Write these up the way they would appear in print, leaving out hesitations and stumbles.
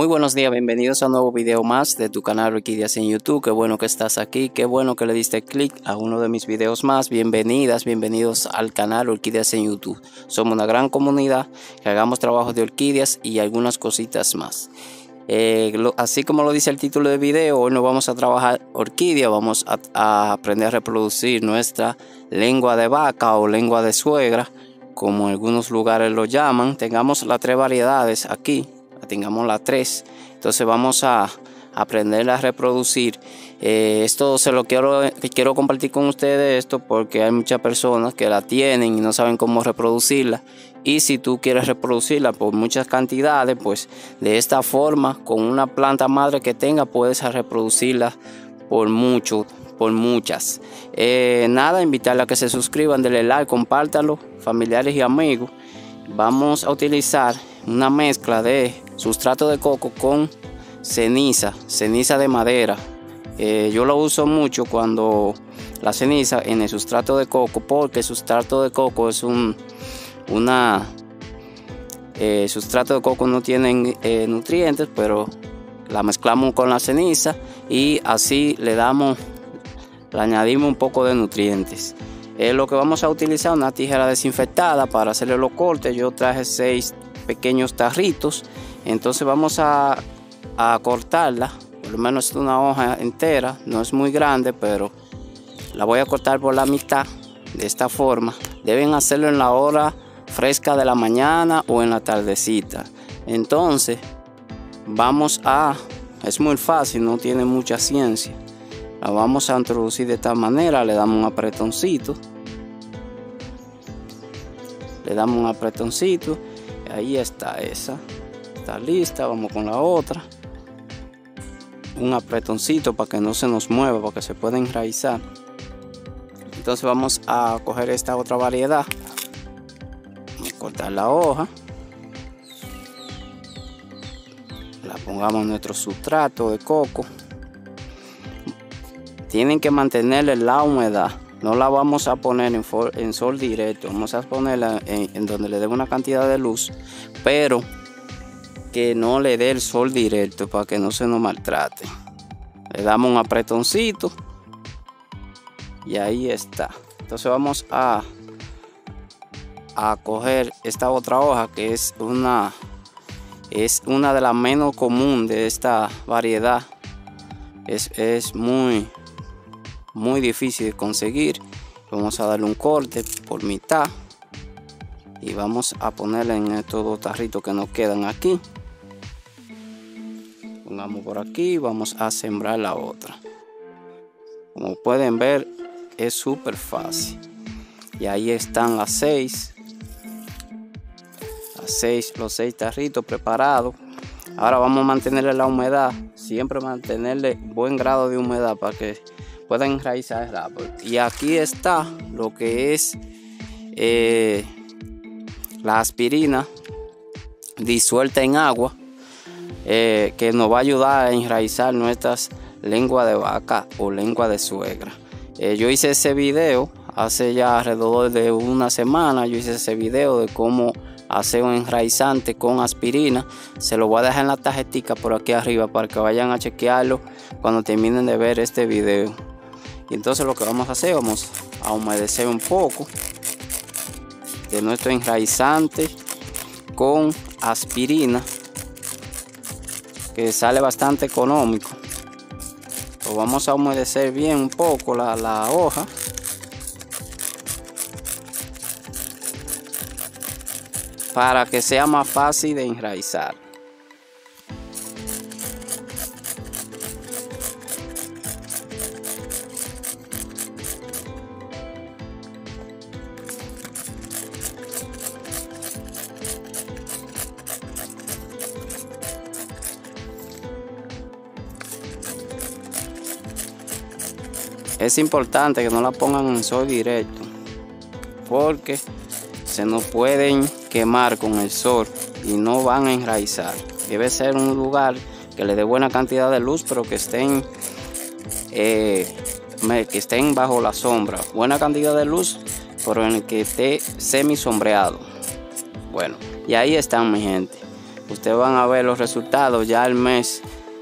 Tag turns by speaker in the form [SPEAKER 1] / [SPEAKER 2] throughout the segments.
[SPEAKER 1] Muy buenos días, bienvenidos a un nuevo video más de tu canal Orquídeas en YouTube. Qué bueno que estás aquí, qué bueno que le diste clic a uno de mis videos más. Bienvenidos al canal Orquídeas en YouTube. Somos una gran comunidad que hagamos trabajos de orquídeas y algunas cositas más. Así como lo dice el título del video, hoy no vamos a trabajar orquídea, vamos a aprender a reproducir nuestra lengua de vaca o lengua de suegra, como en algunos lugares lo llaman. Tengamos las tres variedades aquí. Tengamos las tres, entonces vamos a aprender a reproducir. Esto se lo quiero compartir con ustedes, esto porque hay muchas personas que la tienen y no saben cómo reproducirla, y si tú quieres reproducirla por muchas cantidades, pues de esta forma, con una planta madre que tenga, puedes reproducirla por muchas. Nada, invitarla a que se suscriban, denle like, compártanlo, familiares y amigos. Vamos a utilizar una mezcla de sustrato de coco con ceniza de madera. Yo lo uso mucho cuando la ceniza en el sustrato de coco, porque el sustrato de coco es sustrato de coco no tiene nutrientes, pero la mezclamos con la ceniza y así le añadimos un poco de nutrientes. Lo que vamos a utilizar una tijera desinfectada para hacerle los cortes. Yo traje 6 pequeños tarritos, entonces vamos a cortarla, por lo menos una hoja entera, no es muy grande, pero la voy a cortar por la mitad de esta forma. Deben hacerlo en la hora fresca de la mañana o en la tardecita. Entonces es muy fácil, no tiene mucha ciencia. La vamos a introducir de esta manera, le damos un apretoncito. Ahí está, esa está lista. Vamos con la otra. Un apretoncito para que no se nos mueva, para que se pueda enraizar. Entonces vamos a coger esta otra variedad. Vamos a cortar la hoja. La pongamos en nuestro sustrato de coco. Tienen que mantenerle la humedad. No la vamos a poner en sol directo. Vamos a ponerla en donde le dé una cantidad de luz, pero que no le dé el sol directo para que no se nos maltrate. Le damos un apretoncito y ahí está. Entonces vamos a coger esta otra hoja, que es una de las menos comunes de esta variedad. Es muy difícil de conseguir. Vamos a darle un corte por mitad y vamos a ponerle en estos dos tarritos que nos quedan aquí. Pongamos por aquí, vamos a sembrar la otra. Como pueden ver, es súper fácil. Y ahí están los 6 tarritos preparados. Ahora vamos a mantenerle la humedad, siempre mantenerle buen grado de humedad para que puedan enraizar rápido. Y aquí está lo que es la aspirina disuelta en agua, que nos va a ayudar a enraizar nuestras lenguas de vaca o lengua de suegra. Yo hice ese video hace ya alrededor de una semana. Yo hice ese video de cómo hacer un enraizante con aspirina. Se lo voy a dejar en la tarjetita por aquí arriba para que vayan a chequearlo cuando terminen de ver este video. Y entonces lo que vamos a hacer, vamos a humedecer un poco de nuestro enraizante con aspirina, que sale bastante económico. Lo vamos a humedecer bien un poco la hoja. Para que sea más fácil de enraizar. Es importante que no la pongan en sol directo, porque se nos pueden quemar con el sol y no van a enraizar. Debe ser un lugar que le dé buena cantidad de luz, pero que estén bajo la sombra. Buena cantidad de luz, pero en el que esté semi sombreado. Bueno, y ahí están, mi gente. ustedes van a ver los resultados ya el mes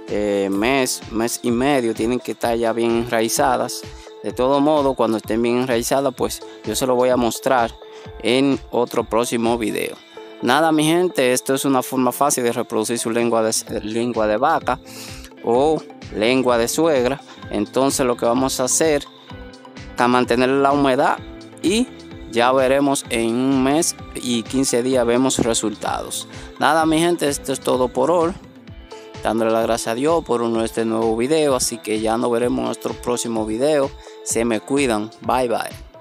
[SPEAKER 1] y medio. Tienen que estar ya bien enraizadas. De todo modo, cuando estén bien enraizadas, pues yo se lo voy a mostrar en otro próximo video. Nada, mi gente, esto es una forma fácil de reproducir su lengua de vaca o lengua de suegra. Entonces lo que vamos a hacer es mantener la humedad y ya veremos en un mes y 15 días vemos resultados. Nada, mi gente, esto es todo por hoy. Dándole las gracias a Dios por este nuevo video. Así que ya nos veremos en nuestro próximo video. Se me cuidan. Bye bye.